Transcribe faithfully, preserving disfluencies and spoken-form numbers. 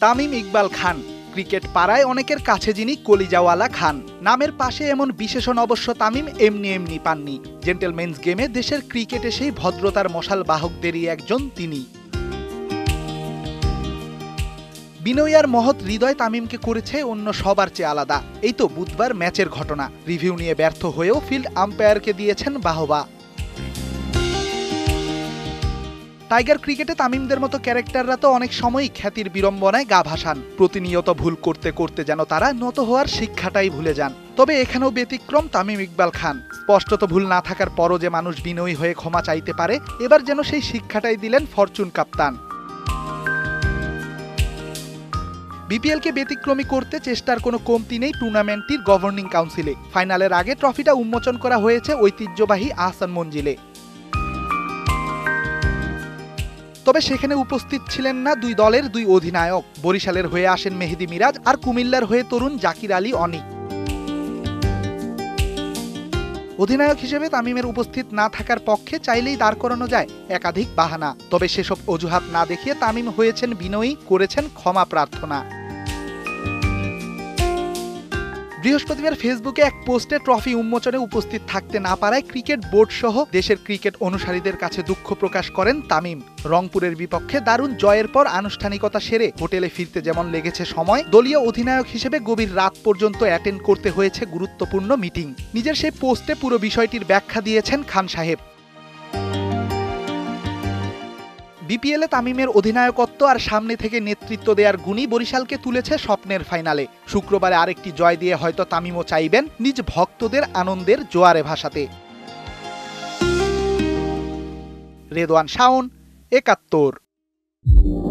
তামিম ইকবাল খান cricket পাড়ায় অনেকের কাছে যিনি কলিজাওয়ালা খান। নামের পাশে এমন বিশেষণ অবশ্য তামিম এমনি এমনি পাননি। জেন্টেলম্যানস গেমে দেশের ক্রিকেটে সেই ভদ্রতার মশাল বাহকদেরই একজন তিনি। বিনয়ী আর মহৎ হৃদয় তামিমকে করেছে অন্য সবার চেয়ে আলাদা। এই তো বুধবার ম্যাচের ঘটনা। রিভিউ নিয়ে ব্যর্থ হয়েও ফিল্ড আম্পায়ারকে দিয়েছেন বাহবা। টাইগার ক্রিকেটে তামিমদের মতো ক্যারেক্টাররা তো অনেক সময়ই খ্যাতির বিড়ম্বনায় গা ভাসান। প্রতিনিয়ত ভুল করতে করতে যেন তারা নত হওয়ার শিক্ষাটাই ভুলে যান। তবে এখানেও ব্যতিক্রম তামিম ইকবাল খান। স্পষ্টত ভুল না থাকার পরও যে মানুষ বিনয়ী হয়ে ক্ষমা চাইতে পারে, এবার যেন সেই শিক্ষাটাই দিলেন ফরচুন কাপ্তান। বিপিএলকে ব্যতিক্রমী করতে চেষ্টার কোনো কমতি নেই টুর্নামেন্টটির গভর্নিং কাউন্সিলে। ফাইনালের আগে ট্রফিটা উন্মোচন করা হয়েছে ঐতিহ্যবাহী আহসান মঞ্জিলে। তবে সেখানে উপস্থিত ছিলেন না দুই দলের দুই অধিনায়ক। বরিশালের হয়ে আসেন মেহেদী মিরাজ আর কুমিল্লার হয়ে তরুণ জাকির আলী অনিক। অধিনায়ক হিসেবে তামিমের উপস্থিত না থাকার পক্ষে চাইলেই দাঁড় করানো যায় একাধিক বাহানা। তবে সেসব অজুহাত না দেখিয়ে তামিম হয়েছেন বিনয়ী, করেছেন ক্ষমা প্রার্থনা। বৃহস্পতিবার ফেসবুকে এক পোস্টে ট্রফি উন্মোচনে উপস্থিত থাকতে না পারায় ক্রিকেট বোর্ড সহ দেশের ক্রিকেট অনুসারীদের কাছে দুঃখ প্রকাশ করেন তামিম। রংপুরের বিপক্ষে দারুণ জয়ের পর আনুষ্ঠানিকতা সেরে হোটেলে ফিরতে যেমন লেগেছে সময়, দলীয় অধিনায়ক হিসেবে গভীর রাত পর্যন্ত অ্যাটেন্ড করতে হয়েছে গুরুত্বপূর্ণ মিটিং। নিজের সেই পোস্টে পুরো বিষয়টির ব্যাখ্যা দিয়েছেন খান সাহেব। বিপিএলে তামিমের অধিনায়কত্ব আর সামনে থেকে নেতৃত্ব দেওয়ার গুণই বরিশালকে তুলেছে স্বপ্নের ফাইনালে। শুক্রবারে আরেকটি জয় দিয়ে হয়তো তামিমও চাইবেন নিজ ভক্তদের আনন্দের জোয়ারে ভাসাতে। রেদওয়ান শাওন, একাত্তর।